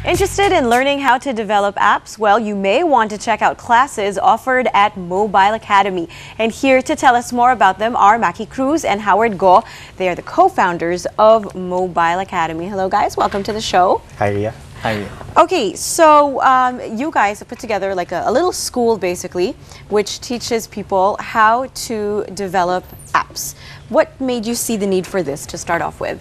Interested in learning how to develop apps? Well, you may want to check out classes offered at Mobile Academy. And here to tell us more about them are Maki Cruz and Howard Go. They are the co-founders of Mobile Academy. Hello, guys. Welcome to the show. Hi, Ria. Hi, Ria. Okay, so you guys have put together like a little school, basically, which teaches people how to develop apps. What made you see the need for this to start off with?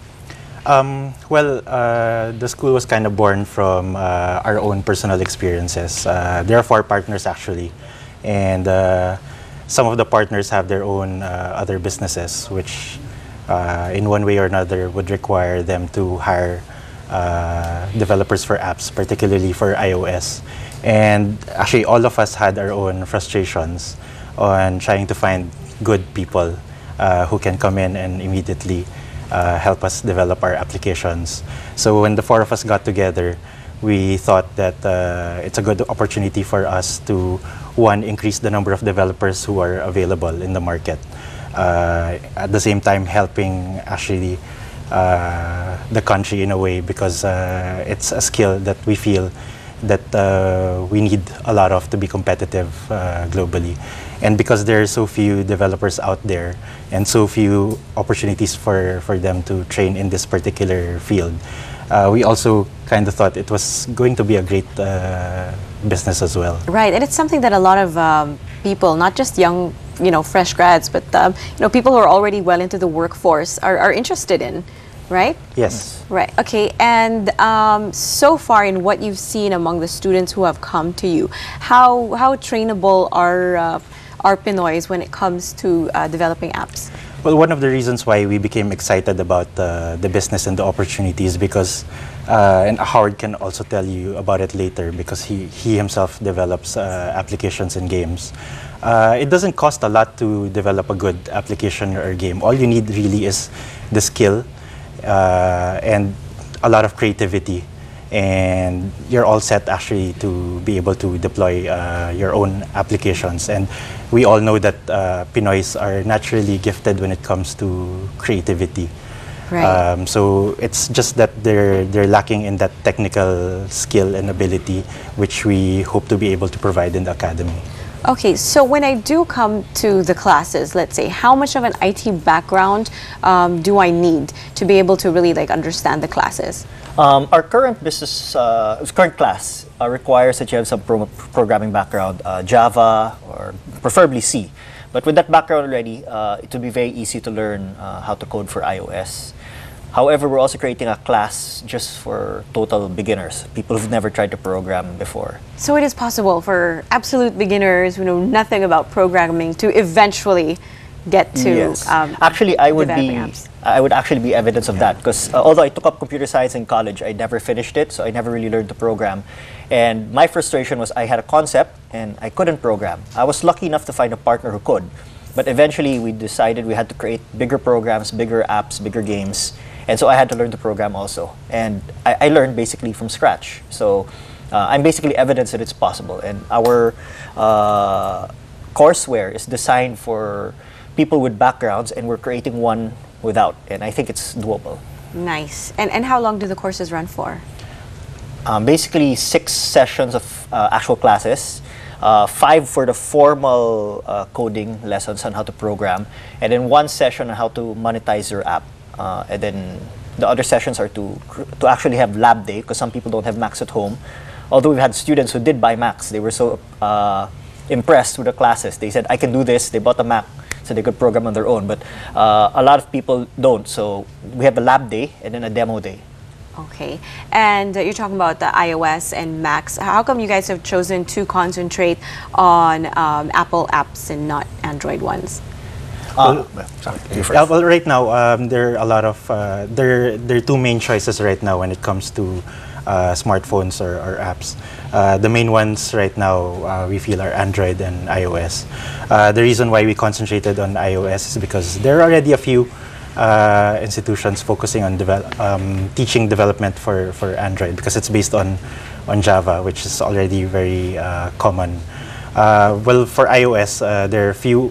The school was kind of born from our own personal experiences. There are 4 partners actually, and some of the partners have their own other businesses, which in one way or another would require them to hire developers for apps, particularly for iOS. And actually all of us had our own frustrations on trying to find good people who can come in and immediately help us develop our applications. So when the 4 of us got together, we thought that it's a good opportunity for us to, one, increase the number of developers who are available in the market. At the same time, helping actually the country in a way, because it's a skill that we feel that we need a lot of to be competitive globally. And because there are so few developers out there and so few opportunities for them to train in this particular field, we also kind of thought it was going to be a great business as well. Right, and it's something that a lot of people, not just young, fresh grads, but people who are already well into the workforce are interested in, right? Yes. Right, okay, and so far in what you've seen among the students who have come to you, how trainable are Pinoys when it comes to developing apps? Well, one of the reasons why we became excited about the business and the opportunities, because, and Howard can also tell you about it later, because he himself develops applications and games. It doesn't cost a lot to develop a good application or game. All you need really is the skill and a lot of creativity, and you're all set actually to be able to deploy your own applications. And we all know that Pinoys are naturally gifted when it comes to creativity. Right. So it's just that they're lacking in that technical skill and ability, which we hope to be able to provide in the academy. Okay, so when I do come to the classes, let's say, how much of an IT background do I need to be able to really understand the classes? Our current current class requires that you have some programming background, Java or preferably C. But with that background already, it will be very easy to learn how to code for iOS. However, we're also creating a class just for total beginners, people who've never tried to program before. So it is possible for absolute beginners who know nothing about programming to eventually get to yes. Actually, I would actually be evidence of that, because although I took up computer science in college, I never finished it, so I never really learned to program. And my frustration was I had a concept and I couldn't program. I was lucky enough to find a partner who could, but eventually we decided we had to create bigger programs, bigger apps, bigger games, and so I had to learn to program also. And I learned basically from scratch. So I'm basically evidence that it's possible, and our courseware is designed for people with backgrounds, and we're creating one without, and I think it's doable. Nice. And how long do the courses run for? Basically 6 sessions of actual classes, 5 for the formal coding lessons on how to program, and then 1 session on how to monetize your app. And then the other sessions are to actually have lab day, because some people don't have Macs at home. Although we've had students who did buy Macs, they were so impressed with the classes. They said, I can do this. They bought a Mac so they could program on their own. But a lot of people don't. So we have a lab day and then a demo day. Okay. And you're talking about the iOS and Macs. How come you guys have chosen to concentrate on Apple apps and not Android ones? Well, right now there are a lot of there are 2 main choices right now when it comes to smartphones or apps. The main ones right now we feel are Android and iOS. The reason why we concentrated on iOS is because there are already a few institutions focusing on teaching development for Android, because it's based on Java, which is already very common. Well, for iOS, there are few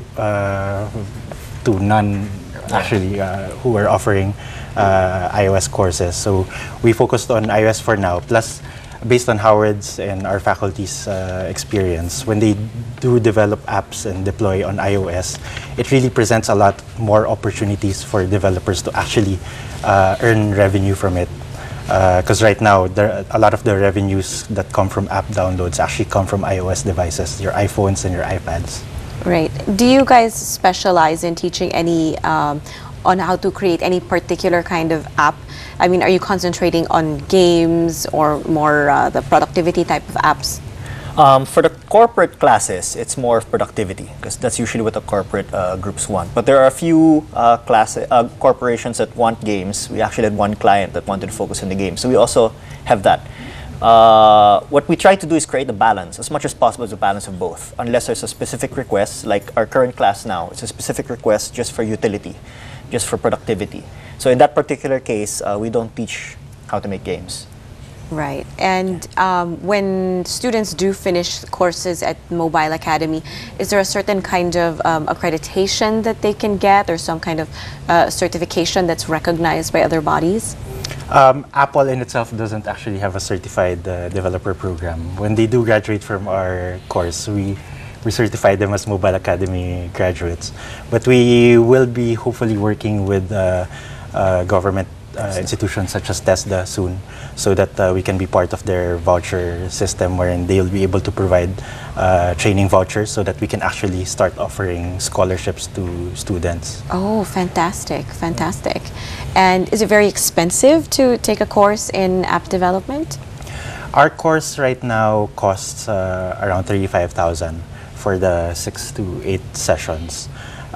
to none actually who are offering iOS courses. So we focused on iOS for now. Plus, based on Howard's and our faculty's experience, when they do develop apps and deploy on iOS, it really presents a lot more opportunities for developers to actually earn revenue from it. Because right now, a lot of the revenues that come from app downloads actually come from iOS devices, your iPhones and your iPads. Right. Do you guys specialize in teaching any on how to create any particular kind of app? I mean, are you concentrating on games or more the productivity type of apps? For the corporate classes, it's more of productivity because that's usually what the corporate groups want. But there are a few corporations that want games. We actually had one client that wanted to focus on the game. So we also have that. What we try to do is create a balance, as much as possible, as a balance of both. Unless there's a specific request, like our current class now, it's a specific request just for utility, just for productivity. So in that particular case, we don't teach how to make games. Right. And when students do finish courses at Mobile Academy, is there a certain kind of accreditation that they can get or some kind of certification that's recognized by other bodies? Apple in itself doesn't actually have a certified developer program. When they do graduate from our course, we certify them as Mobile Academy graduates. But we will be hopefully working with government institutions such as TESDA soon, so that we can be part of their voucher system wherein they'll be able to provide training vouchers so that we can actually start offering scholarships to students. Oh, fantastic, fantastic. And is it very expensive to take a course in app development? Our course right now costs around 35,000 for the 6 to 8 sessions.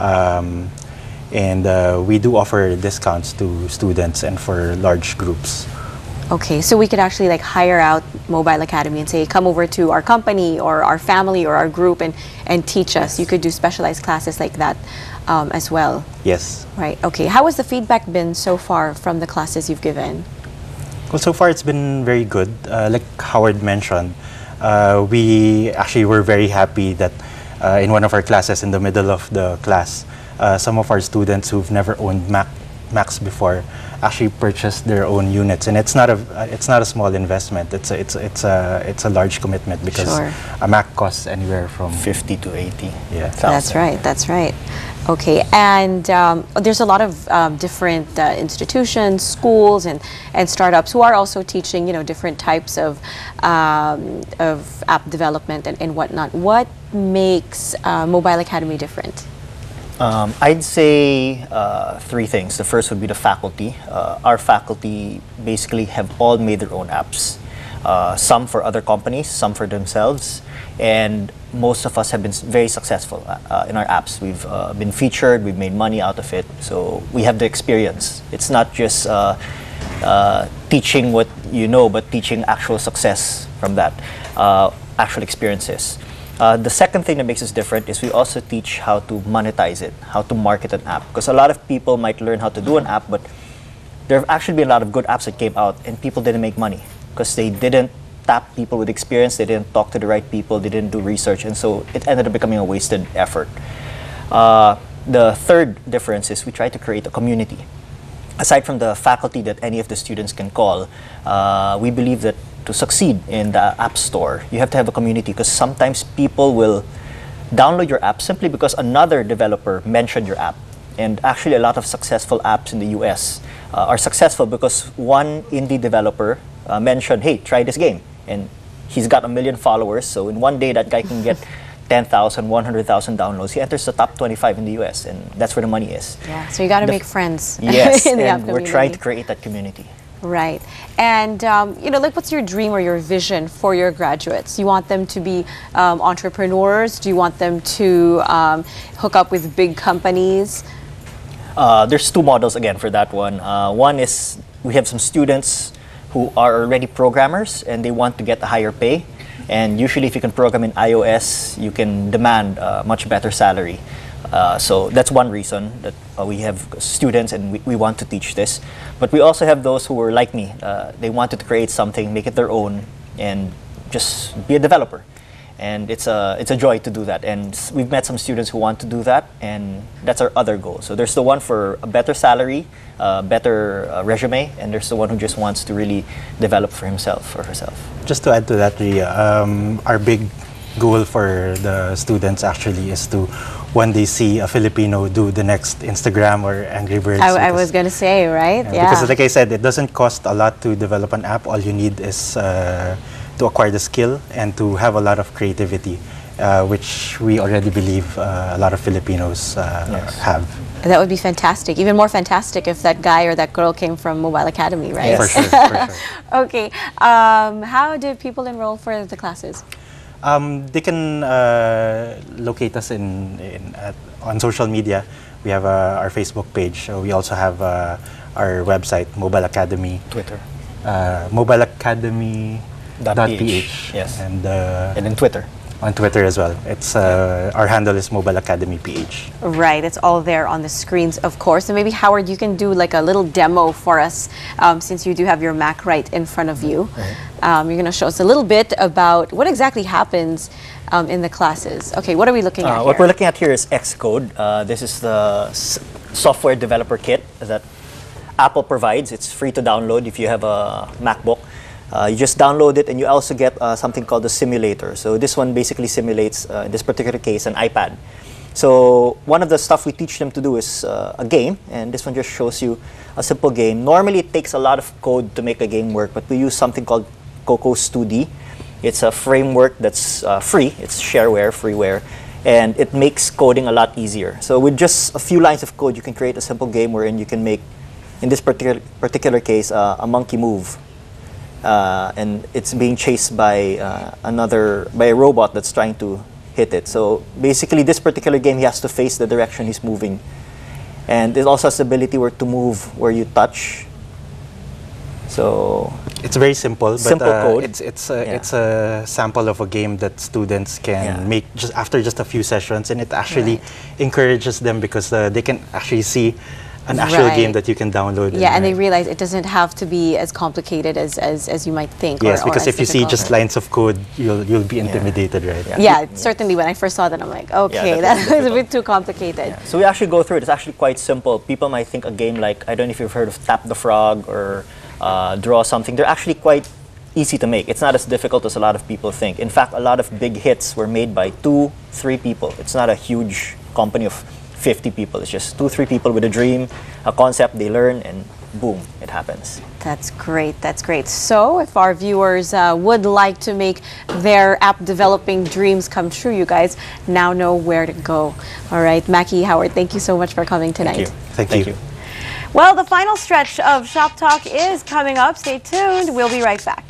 And we do offer discounts to students and for large groups. Okay, so we could actually like hire out Mobile Academy and say, come over to our company or our family or our group and teach us. You could do specialized classes like that as well. Yes. Right, okay. How has the feedback been so far from the classes you've given? Well, so far it's been very good. Like Howard mentioned, we actually were very happy that in one of our classes, in the middle of the class, some of our students who've never owned Macs before actually purchased their own units, and it's not a small investment. It's a large commitment because sure. A Mac costs anywhere from 50 to 80. Yeah, that's right. That's right. Okay, and there's a lot of different institutions, schools, and startups who are also teaching, different types of app development and whatnot. What makes Mobile Academy different? I'd say 3 things. The first would be the faculty. Our faculty basically have all made their own apps. Some for other companies, some for themselves, and most of us have been very successful in our apps. We've been featured, we've made money out of it, so we have the experience. It's not just teaching what you know, but teaching actual success from that, actual experiences. The second thing that makes us different is we also teach how to monetize it, how to market an app. Because a lot of people might learn how to do an app, but there have actually been a lot of good apps that came out and people didn't make money because they didn't tap people with experience, they didn't talk to the right people, they didn't do research, and so it ended up becoming a wasted effort. The third difference is we try to create a community. Aside from the faculty that any of the students can call, we believe that to succeed in the App Store, you have to have a community because sometimes people will download your app simply because another developer mentioned your app. And actually a lot of successful apps in the US are successful because one indie developer mentioned, hey, try this game. And he's got 1 million followers, so in one day that guy can get 10,000, 100,000 downloads. He enters the top 25 in the US, and that's where the money is. Yeah, so you got to make friends. Yes, in the app and we're community. trying to create that community. Right. And, like what's your dream or your vision for your graduates? You want them to be entrepreneurs? Do you want them to hook up with big companies? There's 2 models again for that one. One is we have some students who are already programmers and they want to get a higher pay. And usually if you can program in iOS, you can demand a much better salary. So that's one reason that we have students and we want to teach this. But we also have those who were like me. They wanted to create something, make it their own, and just be a developer. And it's a joy to do that. And we've met some students who want to do that, and that's our other goal. So there's the one for a better salary, better resume, and there's the one who just wants to really develop for himself or herself. Just to add to that, Ria, our big goal for the students actually is to one day see a Filipino do the next Instagram or Angry Birds. I was going to say, right? Yeah. Because like I said, it doesn't cost a lot to develop an app. All you need is to acquire the skill and to have a lot of creativity, which we already believe a lot of Filipinos have. That would be fantastic. Even more fantastic if that guy or that girl came from Mobile Academy, right? Yes. For sure. Okay. How do people enroll for the classes? They can locate us on social media. We have our Facebook page. We also have our website, Mobile Academy. Twitter. mobileacademy.ph. Yes. And then Twitter. On Twitter as well. It's our handle is Mobile Academy PH. Right, it's all there on the screens, of course. And maybe Howard, you can do like a little demo for us, since you do have your Mac right in front of you. You're going to show us a little bit about what exactly happens in the classes. Okay, what are we looking at here? What we're looking at here is Xcode. This is the software developer kit that Apple provides. It's free to download if you have a MacBook. You just download it, and you also get something called the simulator. So this one basically simulates, in this particular case, an iPad. So one of the stuff we teach them to do is a game, and this one just shows you a simple game. Normally it takes a lot of code to make a game work, but we use something called Cocos 2D. It's a framework that's free. It's shareware, freeware, and it makes coding a lot easier. So with just a few lines of code, you can create a simple game wherein you can make, in this particular case, a monkey move. And it's being chased by a robot that's trying to hit it. So basically, this particular game, he has to face the direction he's moving, and it also has the ability to move where you touch. So it's very simple, but code. It's a sample of a game that students can make just after a few sessions, and it actually encourages them because they can actually see an actual game that you can download. Yeah, and they realize it doesn't have to be as complicated as you might think. Yes, because if you see just lines of code, you'll be intimidated, right? Yeah, certainly when I first saw that, I'm like, okay, that was a bit too complicated. Yeah. So we actually go through it. It's actually quite simple. People might think a game like, I don't know if you've heard of Tap the Frog or Draw Something. They're actually quite easy to make. It's not as difficult as a lot of people think. In fact, a lot of big hits were made by 2-3 people. It's not a huge company of 50 people. It's just 2-3 people with a dream, a concept, they learn, and boom, it happens. That's great. That's great. So if our viewers would like to make their app developing dreams come true, you guys now know where to go. All right, Mackie, Howard, thank you so much for coming tonight. Thank you. Well, the final stretch of Shop Talk is coming up. Stay tuned. We'll be right back.